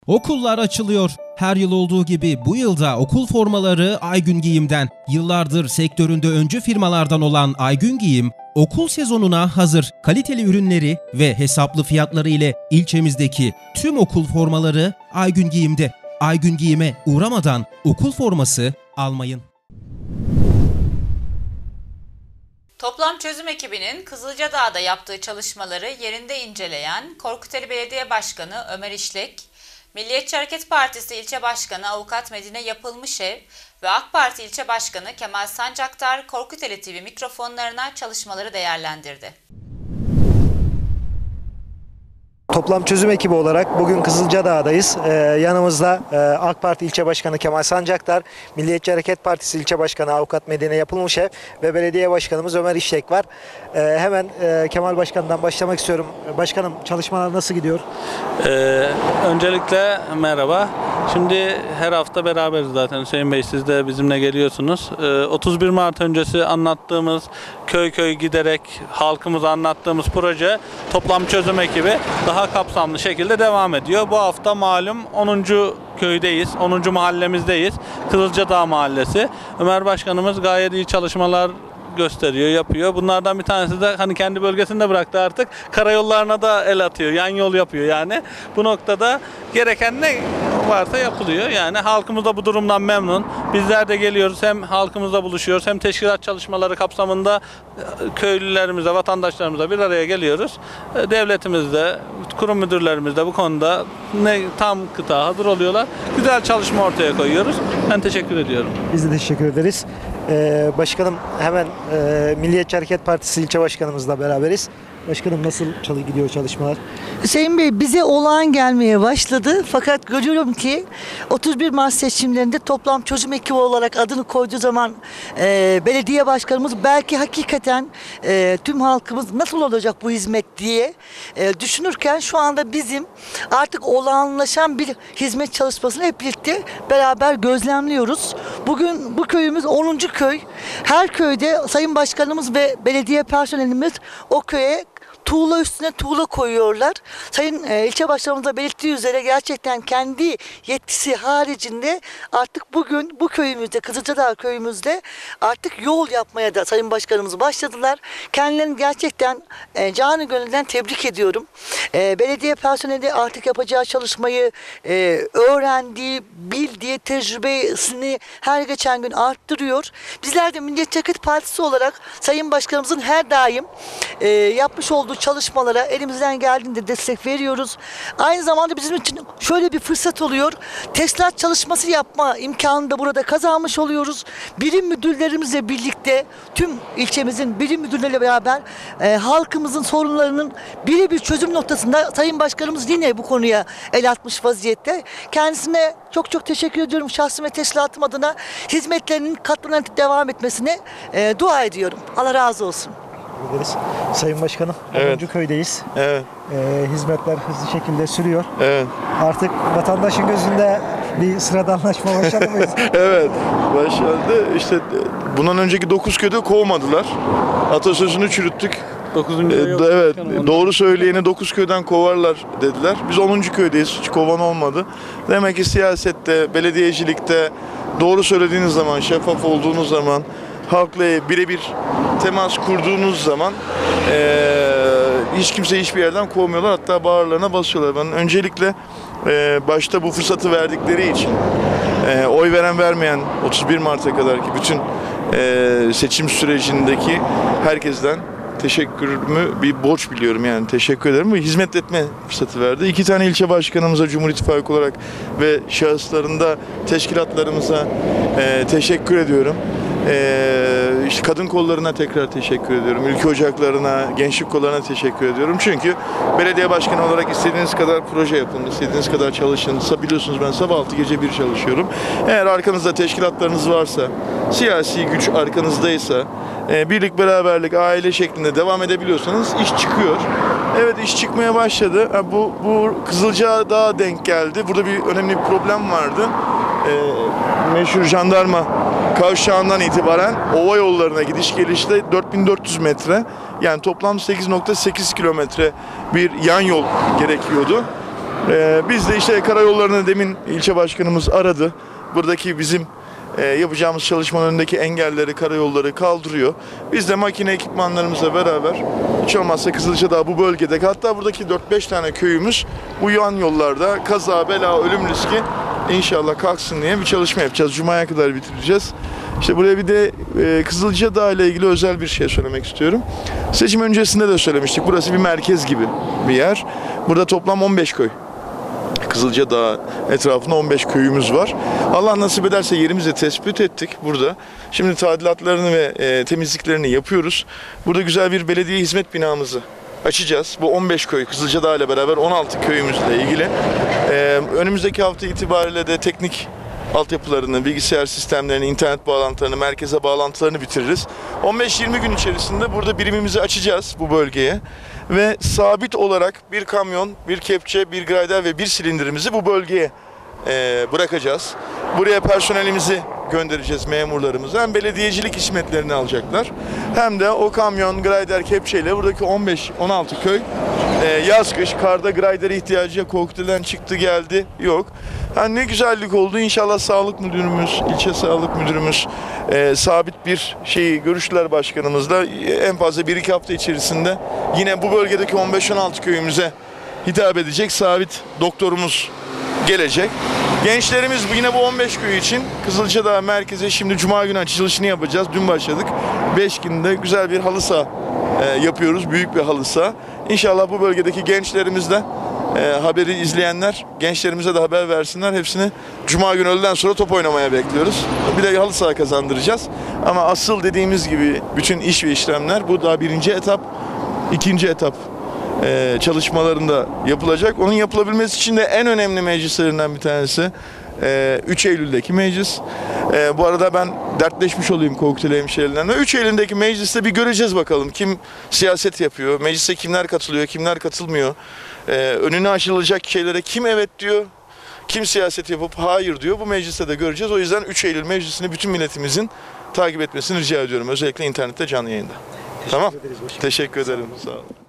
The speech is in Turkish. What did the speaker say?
Okullar açılıyor. Her yıl olduğu gibi bu yılda okul formaları Aygün Giyim'den. Yıllardır sektöründe öncü firmalardan olan Aygün Giyim, okul sezonuna hazır kaliteli ürünleri ve hesaplı fiyatları ile ilçemizdeki tüm okul formaları Aygün Giyim'de. Aygün Giyim'e uğramadan okul forması almayın. Toplam çözüm ekibinin Kızılcadağ'da yaptığı çalışmaları yerinde inceleyen Korkuteli Belediye Başkanı Ömer İşlek, Milliyetçi Hareket Partisi İlçe Başkanı Avukat Medine Yapılmışev ve AK Parti İlçe Başkanı Kemal Sancaktar Korkuteli TV mikrofonlarına çalışmaları değerlendirdi. Toplam çözüm ekibi olarak bugün Kızılcadağ'dayız. Yanımızda AK Parti İlçe Başkanı Kemal Sancaktar, Milliyetçi Hareket Partisi İlçe Başkanı Avukat Medine Yapılmışev ve Belediye Başkanımız Ömer İşlek var. Hemen Kemal Başkan'dan başlamak istiyorum. Başkanım, çalışmalar nasıl gidiyor? Öncelikle merhaba. Şimdi her hafta beraberiz zaten. Hüseyin Bey, siz de bizimle geliyorsunuz. 31 Mart öncesi anlattığımız, köy köy giderek halkımıza anlattığımız proje toplam çözüm ekibi daha kapsamlı şekilde devam ediyor. Bu hafta malum 10. köydeyiz, 10. mahallemizdeyiz. Kızılcadağ Mahallesi. Ömer Başkanımız gayet iyi çalışmalar gösteriyor, yapıyor. Bunlardan bir tanesi de hani kendi bölgesinde bıraktı artık. Karayollarına da el atıyor, yan yol yapıyor yani. Bu noktada gereken ne varsa yapılıyor. Yani halkımız da bu durumdan memnun. Bizler de geliyoruz, hem halkımızla buluşuyoruz, hem teşkilat çalışmaları kapsamında köylülerimize, vatandaşlarımıza bir araya geliyoruz. Devletimiz de, kurum müdürlerimiz de bu konuda tam kıta hazır oluyorlar. Güzel çalışma ortaya koyuyoruz. Ben teşekkür ediyorum. Biz de teşekkür ederiz. Başkanım, hemen Milliyetçi Hareket Partisi İlçe Başkanımızla beraberiz. Başkanım, nasıl gidiyor çalışmalar? Hüseyin Bey, bize olağan gelmeye başladı. Fakat görüyorum ki 31 Mart seçimlerinde toplam çözüm ekibi olarak adını koyduğu zaman belediye başkanımız belki hakikaten tüm halkımız nasıl olacak bu hizmet diye düşünürken şu anda bizim artık olağanlaşan bir hizmet çalışmasını hep birlikte beraber gözlemliyoruz. Bugün bu köyümüz 10. köy. Her köyde Sayın Başkanımız ve belediye personelimiz o köye tuğla üstüne tuğla koyuyorlar. Sayın ilçe başkanımız da belirttiği üzere gerçekten kendi yetkisi haricinde artık bugün bu köyümüzde, Kızılcadağ köyümüzde artık yol yapmaya da Sayın Başkanımız başladılar. Kendilerini gerçekten canı gönülden tebrik ediyorum. Belediye personeli artık yapacağı çalışmayı öğrendiği, bildiği tecrübesini her geçen gün arttırıyor. Bizler de Milliyetçi Hareket Partisi olarak Sayın Başkanımızın her daim yapmış olduğu çalışmalara elimizden geldiğinde destek veriyoruz. Aynı zamanda bizim için şöyle bir fırsat oluyor. Teşkilat çalışması yapma imkanını da burada kazanmış oluyoruz. Birim müdürlerimizle birlikte tüm ilçemizin birim müdürleriyle beraber halkımızın sorunlarının birebir çözüm noktasında Sayın Başkanımız yine bu konuya el atmış vaziyette. Kendisine çok çok teşekkür ediyorum. Şahsım ve teşkilatım adına hizmetlerinin katlanıp devam etmesine dua ediyorum. Allah razı olsun. Ederiz. Sayın Başkanım, Evet. 10. köydeyiz. Evet. Hizmetler hızlı şekilde sürüyor. Evet. Artık vatandaşın gözünde bir sıradanlaşma başladı mıyız? Evet. Başladı. İşte bundan önceki 9 köyde kovmadılar. Atasözünü çürüttük. 9. Evet. Doğru söyleyeni 9 köyden kovarlar dediler. Biz 10. köydeyiz. Hiç kovan olmadı. Demek ki siyasette, belediyecilikte doğru söylediğiniz zaman, şeffaf olduğunuz zaman, halkla birebir temas kurduğunuz zaman hiç kimse hiçbir yerden kovmuyorlar. Hatta bağırlarına basıyorlar. Ben öncelikle başta bu fırsatı verdikleri için oy veren vermeyen 31 Mart'a kadarki bütün seçim sürecindeki herkesten teşekkürümü bir borç biliyorum, yani teşekkür ederim. Ve hizmet etme fırsatı verdi. 2 tane ilçe başkanımıza Cumhur İttifakı olarak ve şahıslarında teşkilatlarımıza teşekkür ediyorum. İşte kadın kollarına tekrar teşekkür ediyorum. Ülke ocaklarına, gençlik kollarına teşekkür ediyorum. Çünkü belediye başkanı olarak istediğiniz kadar proje yapın, istediğiniz kadar çalışın. Biliyorsunuz ben sabah 6 gece 1 çalışıyorum. Eğer arkanızda teşkilatlarınız varsa, siyasi güç arkanızdaysa, birlik beraberlik, aile şeklinde devam edebiliyorsanız iş çıkıyor. Evet, iş çıkmaya başladı. Bu Kızılcadağ'a denk geldi. Burada bir önemli bir problem vardı. Meşhur jandarma kavşağından itibaren ova yollarına gidiş gelişte 4400 metre, yani toplam 8,8 kilometre bir yan yol gerekiyordu. Biz de işte karayollarını demin ilçe başkanımız aradı. Buradaki bizim yapacağımız çalışmanın önündeki engelleri, karayolları kaldırıyor. Biz de makine ekipmanlarımızla beraber hiç olmazsa Kızılcadağ bu bölgede, hatta buradaki 4-5 tane köyümüz bu yan yollarda kaza, bela, ölüm riski inşallah kalksın diye bir çalışma yapacağız. Cuma'ya kadar bitireceğiz. İşte buraya bir de Kızılcadağ ile ilgili özel bir şey söylemek istiyorum. Seçim öncesinde de söylemiştik. Burası bir merkez gibi bir yer. Burada toplam 15 köy. Kızılcadağ etrafında 15 köyümüz var. Allah nasip ederse yerimizi tespit ettik burada. Şimdi tadilatlarını ve temizliklerini yapıyoruz. Burada güzel bir belediye hizmet binamızı açacağız. Bu 15 köy, Kızılcadağ ile beraber 16 köyümüzle ilgili. Önümüzdeki hafta itibariyle de teknik altyapılarını, bilgisayar sistemlerini, internet bağlantılarını, merkeze bağlantılarını bitiririz. 15-20 gün içerisinde burada birimimizi açacağız bu bölgeye. Ve sabit olarak bir kamyon, bir kepçe, bir grader ve bir silindirimizi bu bölgeye bırakacağız. Buraya personelimizi göndereceğiz, memurlarımızı. Hem belediyecilik hizmetlerini alacaklar, hem de o kamyon, grader, kepçeyle buradaki 15-16 köy yaz kış karda gradere ihtiyacı, koktelden çıktı geldi yok. Yani ne güzellik oldu. İnşallah sağlık müdürümüz, ilçe sağlık müdürümüz sabit bir şeyi görüştüler başkanımızla. En fazla 1-2 hafta içerisinde yine bu bölgedeki 15-16 köyümüze hitap edecek sabit doktorumuz gelecek. Gençlerimiz yine bu 15 köy için Kızılcadağ merkeze şimdi Cuma günü açılışını yapacağız. Dün başladık. 5 günde güzel bir halı saha yapıyoruz. Büyük bir halı saha. İnşallah bu bölgedeki gençlerimiz de haberi izleyenler gençlerimize de haber versinler. Hepsini Cuma günü öğleden sonra top oynamaya bekliyoruz. Bir de halı saha kazandıracağız. Ama asıl dediğimiz gibi bütün iş ve işlemler bu daha birinci etap, ikinci etap çalışmalarında yapılacak. Onun yapılabilmesi için de en önemli meclislerinden bir tanesi 3 Eylül'deki meclis. Bu arada ben dertleşmiş olayım Korkuteli hemşehrilerine. 3 Eylül'deki mecliste bir göreceğiz bakalım. Kim siyaset yapıyor, meclise kimler katılıyor, kimler katılmıyor. Önüne aşılacak şeylere kim evet diyor, kim siyaset yapıp hayır diyor. Bu mecliste de göreceğiz. O yüzden 3 Eylül meclisini bütün milletimizin takip etmesini rica ediyorum. Özellikle internette canlı yayında. Tamam? Teşekkür ederim. Sağ olun.